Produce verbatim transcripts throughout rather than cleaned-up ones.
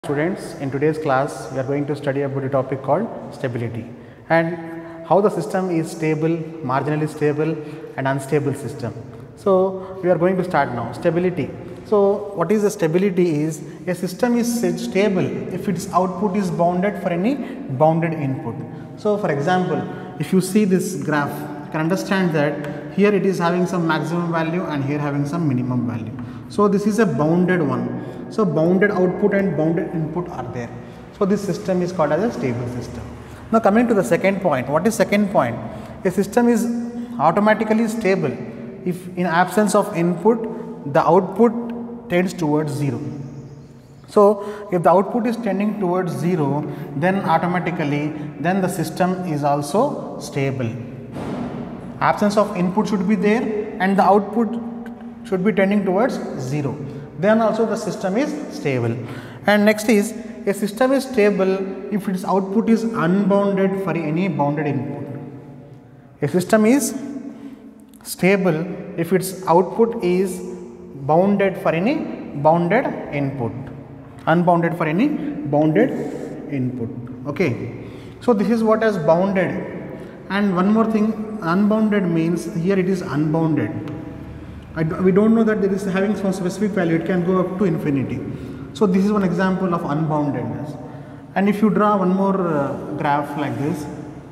Students, in today's class we are going to study about a topic called stability and how the system is stable, marginally stable and unstable system. So, we are going to start now. Stability. So, what is the stability is a system is stable if its output is bounded for any bounded input. So, for example, if you see this graph, you can understand that here it is having some maximum value and here having some minimum value. So, this is a bounded one. So, bounded output and bounded input are there. So, this system is called as a stable system. Now, coming to the second point, what is second point? A system is automatically stable if in absence of input, the output tends towards zero. So, if the output is tending towards zero, then automatically then the system is also stable. Absence of input should be there and the output should be tending towards zero. Then also the system is stable. And next is a system is stable if its output is unbounded for any bounded input. A system is stable if its output is bounded for any bounded input, unbounded for any bounded input. Okay. So, this is what is bounded. And one more thing, unbounded means here it is unbounded. I do, we do not know that there is having some specific value, it can go up to infinity. So, this is one example of unboundedness. And if you draw one more uh, graph like this,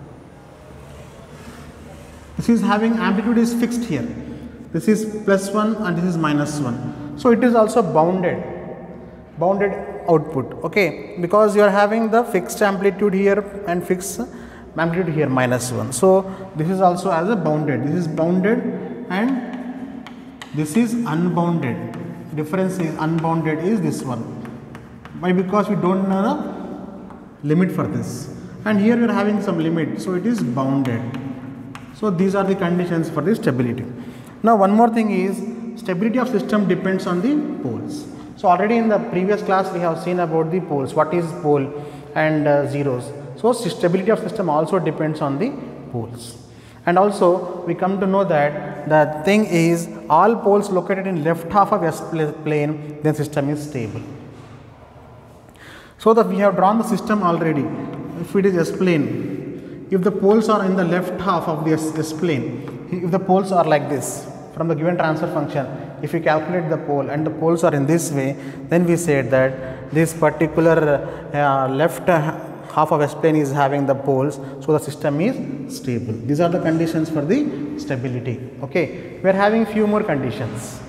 this is having amplitude is fixed here. This is plus one and this is minus one. So, it is also bounded, bounded output, okay, because you are having the fixed amplitude here and fixed amplitude here minus one. So, this is also as a bounded, this is bounded and this is unbounded. Difference is unbounded is this one. Why? Because we don't know the limit for this. And here we are having some limit. So, it is bounded. So, these are the conditions for the stability. Now, one more thing is stability of system depends on the poles. So, already in the previous class we have seen about the poles. What is pole and uh, zeros. So, stability of system also depends on the poles. And also we come to know that the thing is all poles located in left half of S plane, then system is stable. So, that we have drawn the system already. If it is S plane, if the poles are in the left half of the S, S plane, if the poles are like this from the given transfer function, if we calculate the pole and the poles are in this way, then we said that this particular uh, left uh, half of S plane is having the poles, so the system is stable. These are the conditions for the stability. Okay, we are having few more conditions.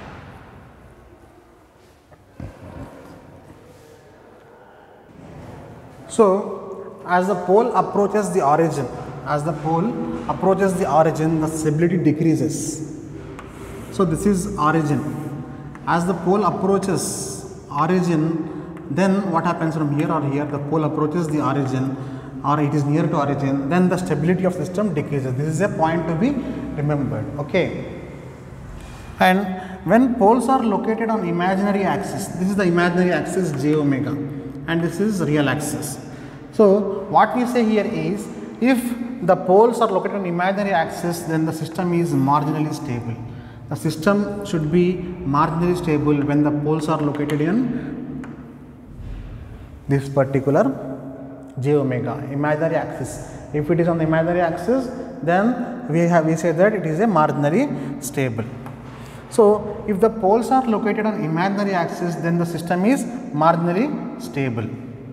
So, as the pole approaches the origin, as the pole approaches the origin, the stability decreases. So, this is origin. As the pole approaches origin, then what happens from here or here, the pole approaches the origin or it is near to origin, then the stability of system decreases. This is a point to be remembered. Okay. And when poles are located on imaginary axis, this is the imaginary axis j omega and this is real axis. So, what we say here is if the poles are located on imaginary axis, then the system is marginally stable. The system should be marginally stable when the poles are located in this particular j omega imaginary axis. If it is on the imaginary axis, then we have we say that it is a marginally stable. So, if the poles are located on imaginary axis, then the system is marginally stable.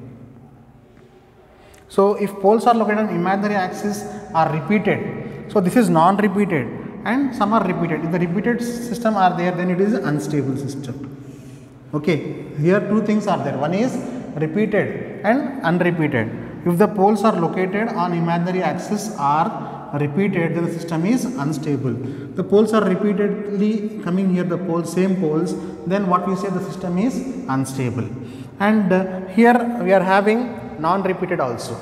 So, if poles are located on imaginary axis are repeated, so this is non-repeated and some are repeated. If the repeated system are there, then it is an unstable system. Okay, here two things are there. One is repeated and unrepeated. If the poles are located on imaginary axis are repeated, then the system is unstable. The poles are repeatedly coming here, the poles, same poles, then what we say the system is unstable. And uh, here we are having non-repeated also.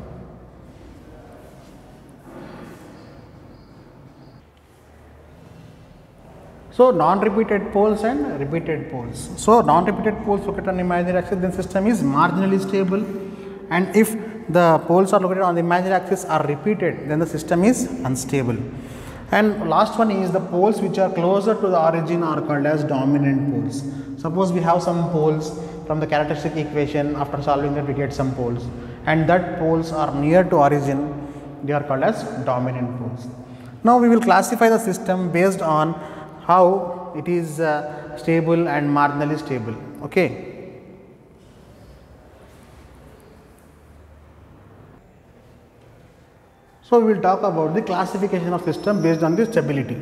So, non-repeated poles and repeated poles. So, non-repeated poles located on imaginary axis, then system is marginally stable, and if the poles are located on the imaginary axis are repeated, then the system is unstable. And last one is the poles which are closer to the origin are called as dominant poles. Suppose we have some poles from the characteristic equation, after solving that we get some poles, and that poles are near to origin, they are called as dominant poles. Now we will classify the system based on how it is uh, stable and marginally stable. Okay. So we will talk about the classification of system based on the stability.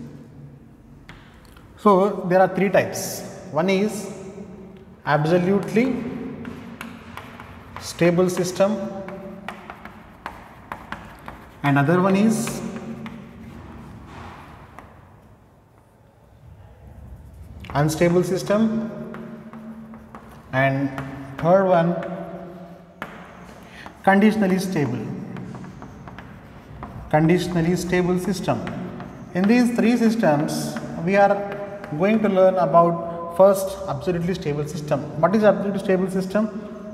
So there are three types. One is absolutely stable system, another one is unstable system, and third one conditionally stable. Conditionally stable system. In these three systems, we are going to learn about first absolutely stable system. What is absolutely stable system?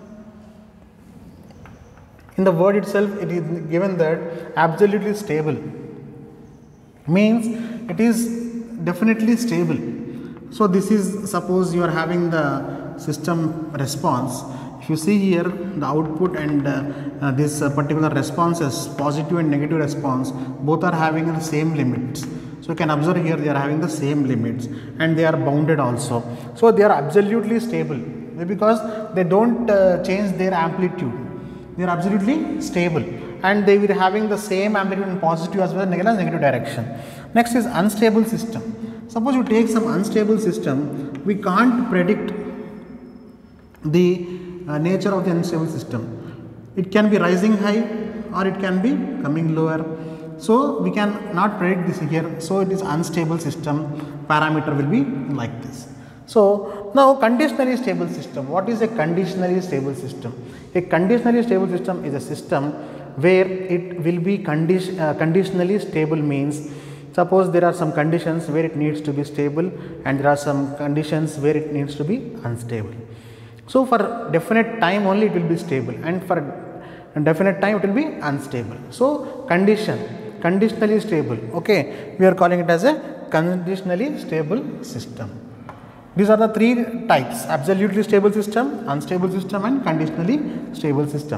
In the word itself, it is given that absolutely stable means it is definitely stable. So this is, suppose you are having the system response. If you see here the output and uh, uh, this uh, particular responses, positive and negative response, both are having the same limits. So you can observe here they are having the same limits and they are bounded also. So they are absolutely stable because they don't uh, change their amplitude. They are absolutely stable and they will be having the same amplitude in positive as well as negative, negative direction. Next is unstable system. Suppose you take some unstable system, we can't predict the Uh, nature of the unstable system. It can be rising high or it can be coming lower. So we can not predict this here. So it is unstable system. Parameter will be like this. So now conditionally stable system. What is a conditionally stable system? A conditionally stable system is a system where it will be condition, uh, conditionally stable means, suppose there are some conditions where it needs to be stable and there are some conditions where it needs to be unstable. So for definite time only it will be stable and for definite time it will be unstable. So condition, conditionally stable, okay, we are calling it as a conditionally stable system. These are the three types: absolutely stable system, unstable system and conditionally stable system.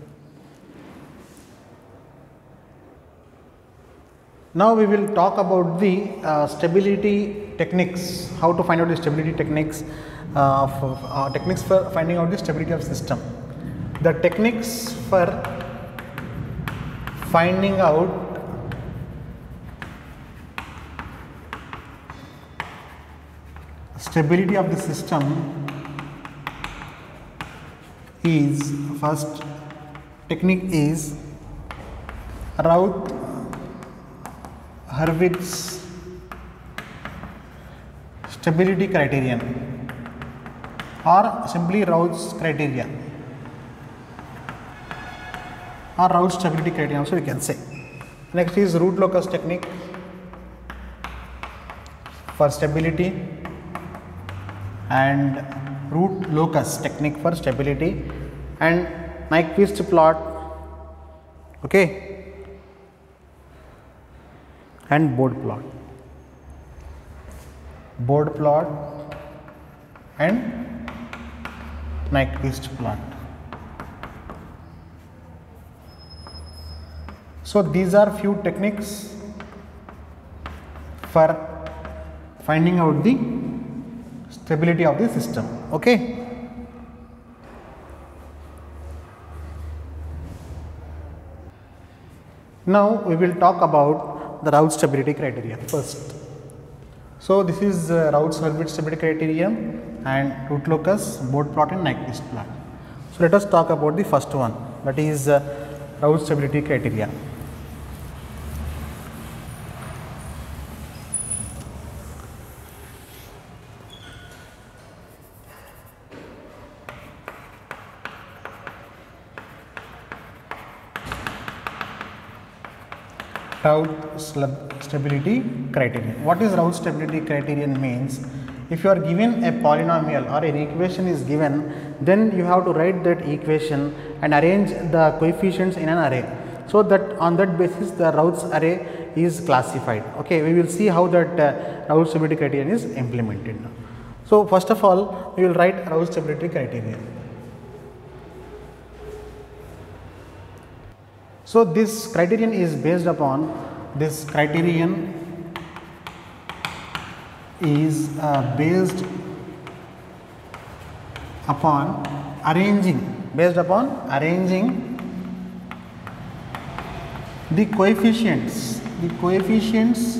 Now we will talk about the uh, stability techniques, how to find out the stability techniques. Uh, for, uh, techniques for finding out the stability of system. The techniques for finding out stability of the system is, first technique is Routh-Hurwitz stability criterion, or simply Routh's criteria, or Routh's stability criterion also we can say. Next is Routh-Locus technique for stability and Routh-Locus technique for stability and Nyquist plot, okay, and Bode plot, Bode plot and Nyquist plot. So these are few techniques for finding out the stability of the system. Okay. Now we will talk about the Routh stability criteria first. So this is uh, Routh-Hurwitz stability criterion and Routh-Locus, Bode plot and Nyquist plot. So let us talk about the first one, that is uh, Routh stability criteria. Routh stability criterion. What is Routh stability criterion means? If you are given a polynomial or an equation is given, then you have to write that equation and arrange the coefficients in an array. So that on that basis the Routh's array is classified. Okay, we will see how that uh, Raoult stability criterion is implemented now. So first of all, we will write Raoult stability criterion. So this criterion is based upon this criterion is uh, based upon arranging based upon arranging the coefficients the coefficients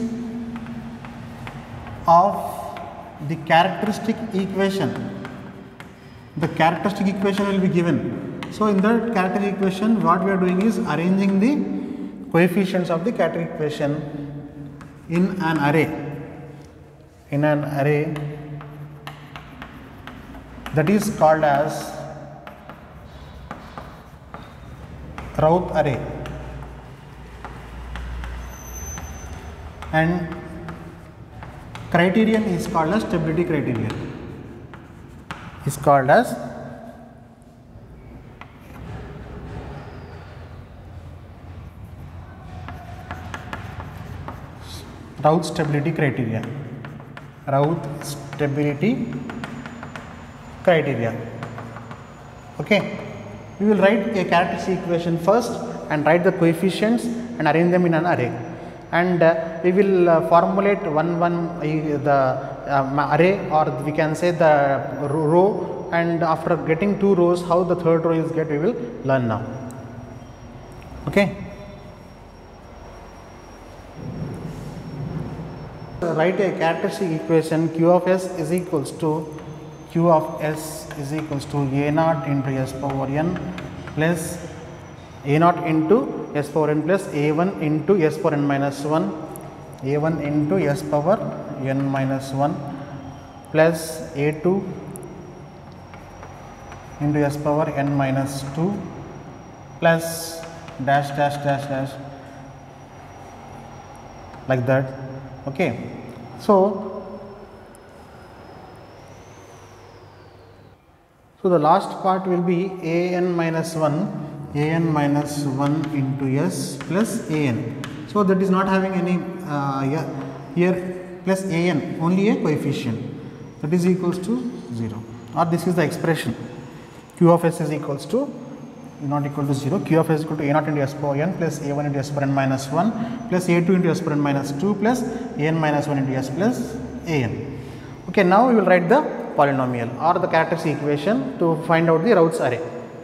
of the characteristic equation. The characteristic equation will be given. So in that characteristic equation, what we are doing is arranging the coefficients of the characteristic equation in an array in an array that is called as Raoult array, and criterion is called as stability criterion is called as Raoult stability criterion. Raoult stability criteria. Okay, we will write a characteristic equation first and write the coefficients and arrange them in an array, and uh, we will uh, formulate one one uh, the um, array, or we can say the row, and after getting two rows, how the third row is get we will learn now. Okay. Write a characteristic equation Q of S is equals to Q of S is equals to A naught into S power n plus A naught into S power n plus A one into S power n minus one, A one into S power n minus one plus A two into S power n minus two plus dash dash dash dash like that. Okay, so so the last part will be A n minus one, A n minus one into S plus A n. So that is not having any uh, yeah, here plus A n, only a coefficient, that is equals to zero, or this is the expression Q of S is equals to not equal to zero. Q of S is equal to A naught into S power n plus A one into S power n minus one plus A two into S power n minus two plus A n minus one into S plus A n. Okay, now we will write the polynomial or the characteristic equation to find out the Raoult's array.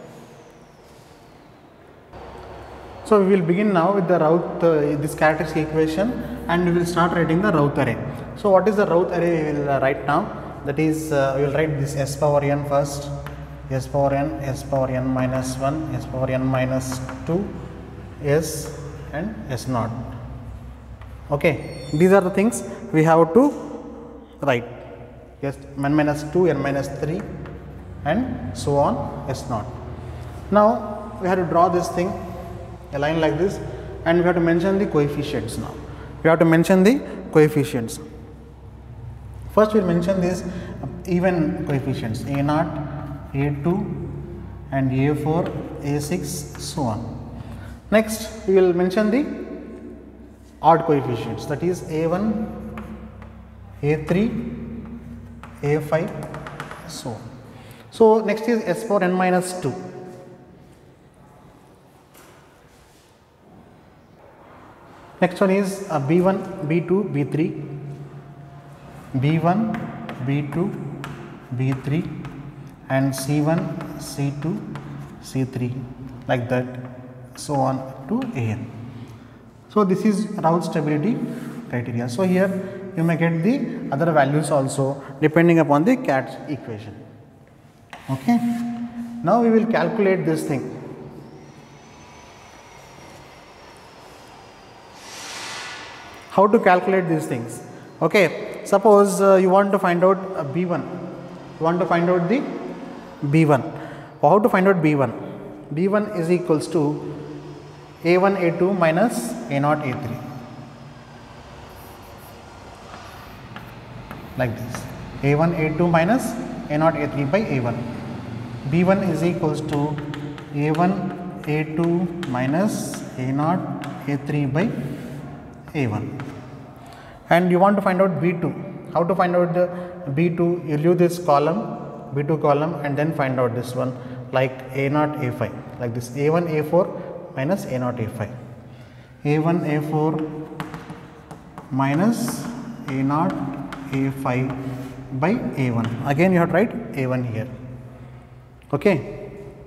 So we will begin now with the Raoult uh, this characteristic equation, and we will start writing the Raoult array. So what is the Raoult array we will uh, write now? That is uh, we will write this S power n first, S power n, S power n minus one, S power n minus two, S and S naught. Okay, these are the things we have to write. Yes, n minus two, n minus three, and so on, S naught. Now we have to draw this thing, a line like this, and we have to mention the coefficients now. We have to mention the coefficients. First we will mention these even coefficients, A naught, A two and A four, A six, so on. Next we will mention the odd coefficients, that is A one, A three, A five, so on. So next is S power n minus two. Next one is uh, B one, B two, B three, B one, B two, B three and C one, C two, C three, like that, so on to A n. So this is Raoult stability criteria. So here you may get the other values also depending upon the C A T equation. Okay. Now we will calculate this thing. How to calculate these things? Okay, suppose uh, you want to find out uh, B one, you want to find out the B one. How to find out B one? B one is equals to A one, A two minus A naught, A three, like this, A one, A two minus A naught, A three by A one. B one is equals to A one, A two minus A naught, A three by A one. And you want to find out B two. How to find out the B two? You leave this column, B two column, and then find out this one like A zero A five, like this A one A four minus A zero A five. A one A four minus A zero A five by A one. Again you have to write A one here. Okay.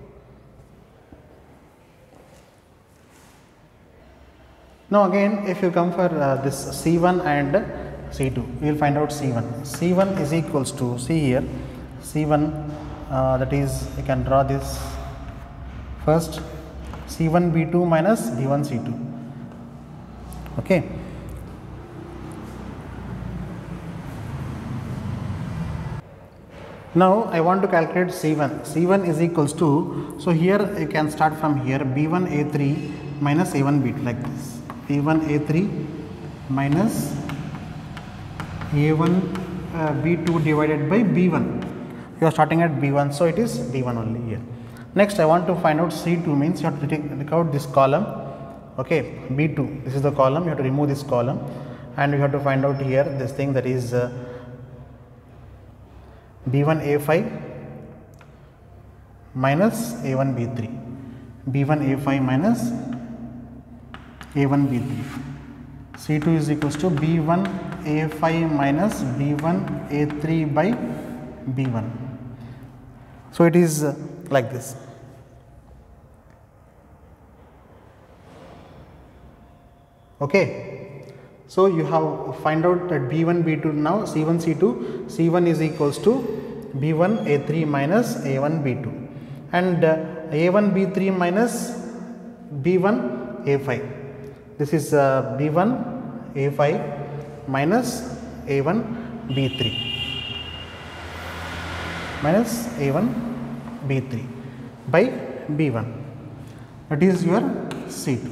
Now again, if you come for uh, this C one and C two, we will find out C one. C one is equals to, see here, C one uh, that is, you can draw this first, C one B two minus B one C two. Okay. Now I want to calculate C one. C one is equals to, so here you can start from here, B one A three minus A one B two, like this. B one A three minus A one uh, B two divided by B one. You are starting at B one, so it is B one only here. Next I want to find out C two, means you have to take, take out this column. Okay, B two, this is the column, you have to remove this column, and you have to find out here this thing, that is uh, B one A five minus A one B three, B one A five minus A one B three. C two is equals to B one A five minus B one A three by B one. So it is uh, like this. Okay. So you have find out that B one B two, now C one C two, C one is equals to B one A three minus A one B two, and uh, A one B three minus B one A five. This is uh, B one A five minus A one B three minus A one B three by B one, that is your C two.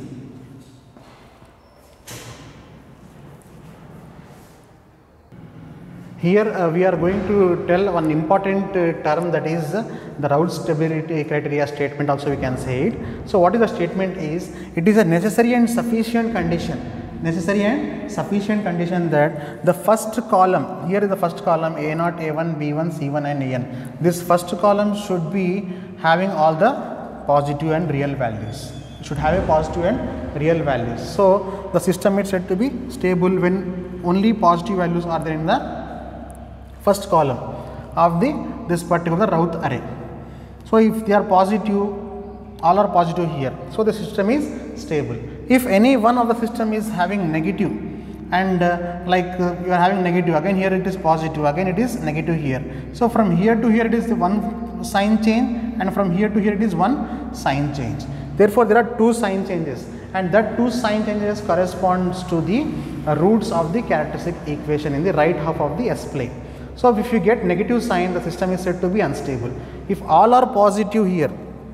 Here uh, we are going to tell one important uh, term, that is uh, the Raoult stability criteria statement, also we can say it. So what is the statement is, it is a necessary and sufficient condition, necessary and sufficient condition that the first column, here is the first column A zero, A one, B one, C one and A n. This first column should be having all the positive and real values, it should have a positive and real values. So the system is said to be stable when only positive values are there in the first column of the this particular Raoult array. So if they are positive, all are positive here, so the system is stable. If any one of the system is having negative, and uh, like uh, you are having negative, again here it is positive, again it is negative here. So from here to here it is the one sign change, and from here to here it is one sign change. Therefore there are two sign changes, and that two sign changes corresponds to the uh, roots of the characteristic equation in the right half of the S plane. So if you get negative sign, the system is said to be unstable. If all are positive here,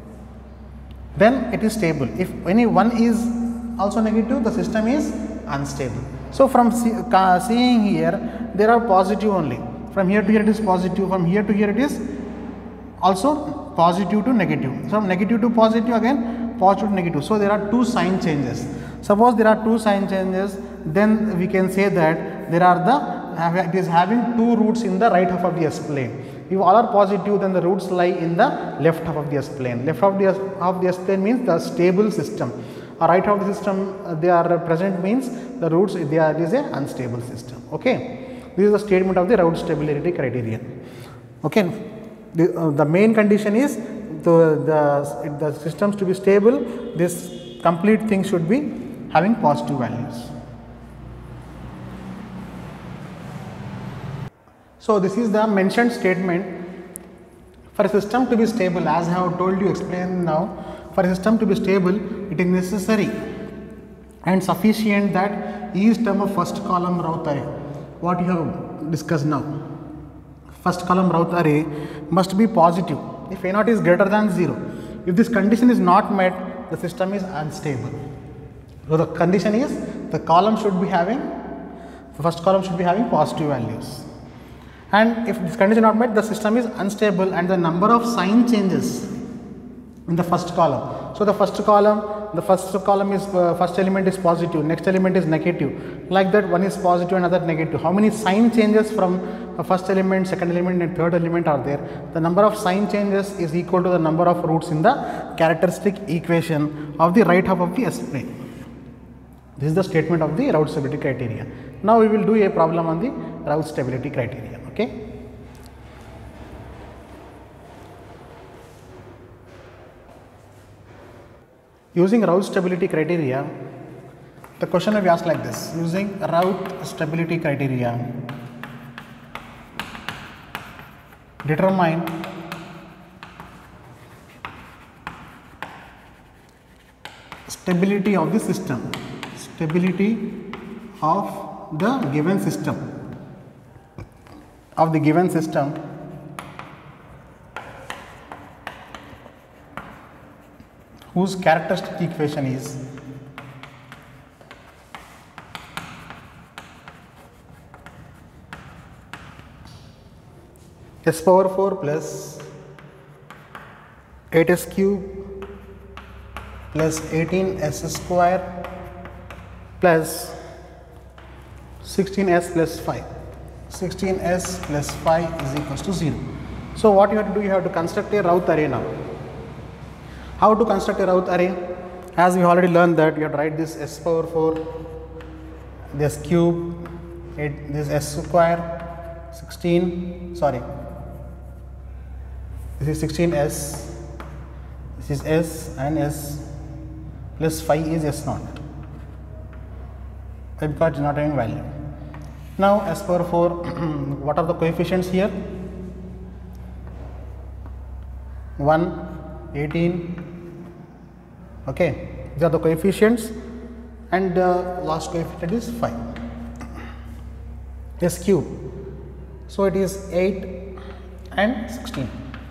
then it is stable. If any one is also negative, the system is unstable. So from see, uh, seeing here, there are positive only. From here to here it is positive, from here to here it is also positive to negative. From negative to positive, again positive to negative. So there are two sign changes. Suppose there are two sign changes, then we can say that there are the it is having two roots in the right half of the S plane. If all are positive, then the roots lie in the left half of the S plane. Left half of the S, half of the S plane means the stable system. Or right half of the system uh, they are present means the roots they are is a unstable system. Okay, this is the statement of the Raoult stability criterion. Okay, the, uh, the main condition is the the the systems to be stable. This complete thing should be having positive values. So this is the mentioned statement. For a system to be stable, as I have told you, explained now, for a system to be stable, it is necessary and sufficient that each term of first column Raoult array, what you have discussed now, first column Raoult array must be positive. If A zero is greater than zero, if this condition is not met, the system is unstable. So the condition is the column should be having, the first column should be having positive values. And if this condition is not met, the system is unstable, and the number of sign changes in the first column So the first column, the first column is uh, first element is positive, next element is negative. Like that, one is positive, another negative. How many sign changes from uh, first element, second element, and third element are there? The number of sign changes is equal to the number of roots in the characteristic equation of the right half of the S plane. This is the statement of the route stability criteria. Now we will do a problem on the route stability criteria. Okay. Using route stability criteria, the question will be asked like this: using route stability criteria, determine stability of the system, stability of the given system, of the given system whose characteristic equation is s power four plus eight s cube plus eighteen s square plus sixteen s plus five. sixteen s plus five is equals to zero. So what you have to do, you have to construct a route array now. How to construct a route array? As we already learned that you have to write this s power four, this cube, eight, this s square, sixteen, sorry, this is sixteen s, this is s, and s plus five is s naught, because it is not having value. Now s power four, what are the coefficients here? one, eighteen, okay, these are the coefficients, and the uh, last coefficient is five, s cube, so it is eight and sixteen,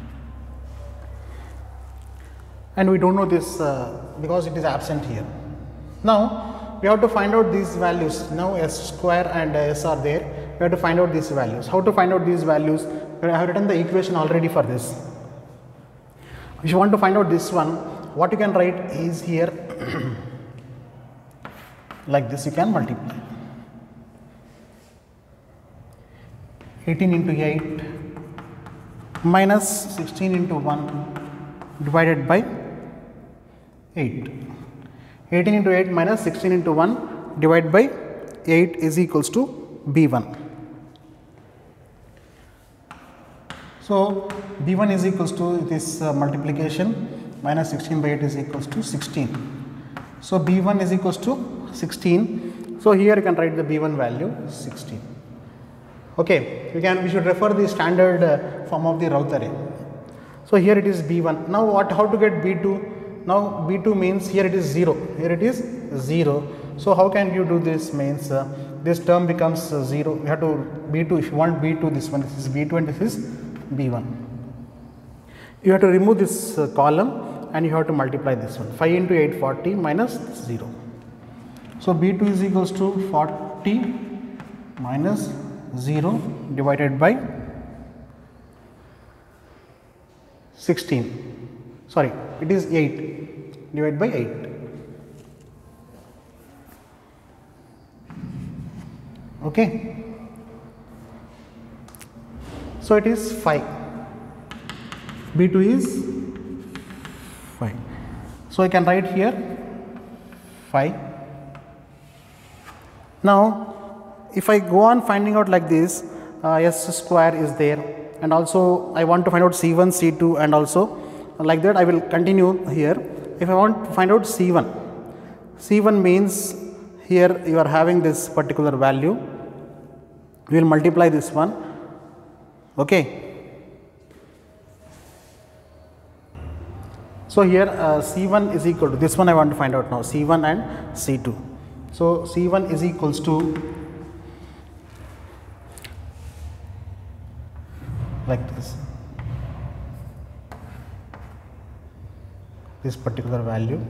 and we do not know this uh, because it is absent here. Now we have to find out these values. Now s square and uh, s are there, we have to find out these values. How to find out these values? I have written the equation already for this. If you want to find out this one, what you can write is here like this, you can multiply eighteen into eight minus sixteen into one divided by eight. eighteen into eight minus sixteen into one divided by eight is equals to B one. So B one is equals to this uh, multiplication, minus sixteen by eight is equals to sixteen. So B one is equals to sixteen. So here you can write the B one value sixteen. Okay, we can we should refer the standard uh, form of the route array. So here it is B one. Now what? How to get B two? Now B two means here it is zero. Here it is zero. So how can you do this? Means uh, this term becomes uh, zero. You have to B two. If you want B two, this one, this is B two and this is B one. You have to remove this uh, column and you have to multiply this one. five into eight, forty minus zero. So B two is equals to forty minus zero divided by sixteen. Sorry, it is eight divided by eight. Okay. So it is five. B two is five. So I can write here five. Now if I go on finding out like this, uh, s square is there, and also I want to find out C one, C two, and also like that I will continue here. If I want to find out C one, C one means here you are having this particular value, we will multiply this one. Okay. So here uh, C one is equal to this one, I want to find out now, C one and C two. So C one is equals to like this, this particular value.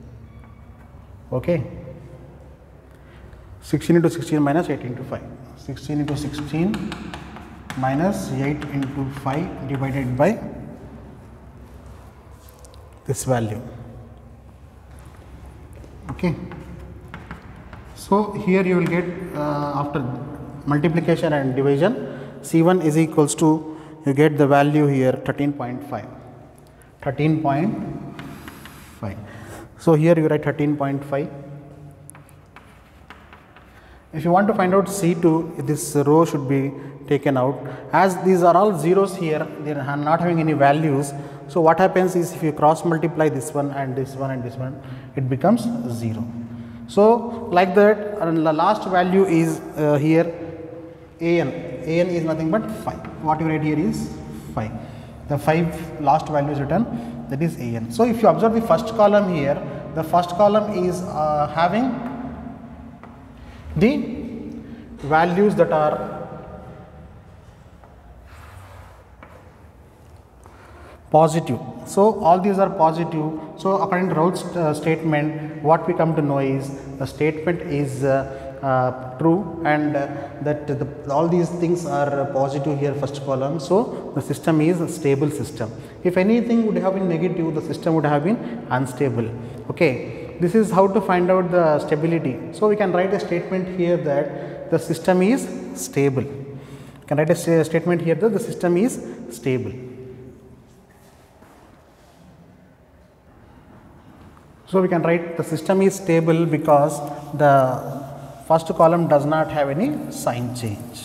Okay. sixteen into sixteen minus eight into five. sixteen into sixteen minus eight into five divided by this value. Okay. So here you will get uh, after multiplication and division, C one is equals to, you get the value here thirteen point five. thirteen point five. So here you write thirteen point five. If you want to find out C two, this row should be taken out. As these are all zeros here, they are not having any values. So what happens is, if you cross multiply this one and this one and this one, it becomes zero. So like that, and the last value is uh, here A N. A N is nothing but five. What you write here is five. The five last value is written, that is A N. So if you observe the first column here, the first column is uh, having the values that are positive. So all these are positive. So according to Raoult's uh, statement, what we come to know is the statement is uh, uh, true, and uh, that the, all these things are positive here, first column. So the system is a stable system. If anything would have been negative, the system would have been unstable. Okay, this is how to find out the stability. So we can write a statement here that the system is stable. You can write a statement here that the system is stable. So we can write the system is stable because the first column does not have any sign change.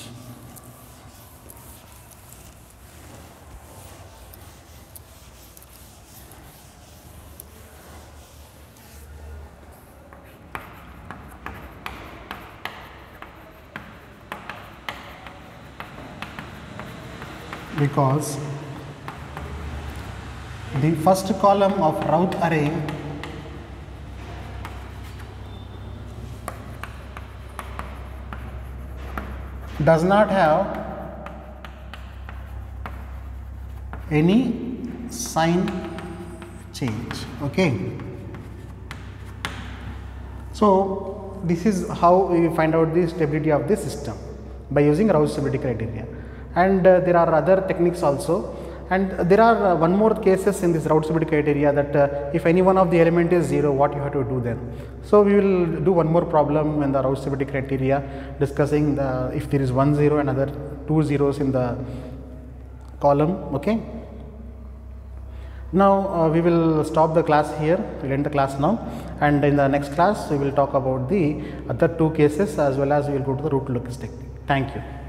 Because the first column of Raoult array does not have any sign change. Okay. So this is how we find out the stability of the system, by using Raoult stability criteria. And uh, there are other techniques also, and uh, there are uh, one more cases in this Raoult stability criteria, that uh, if any one of the element is zero, what you have to do then. So we will do one more problem in the Raoult stability criteria, discussing the, if there is one zero and other two zeros in the column. Okay. Now uh, we will stop the class here. We will end the class now, and in the next class we will talk about the other two cases, as well as we will go to the root locus technique. Thank you.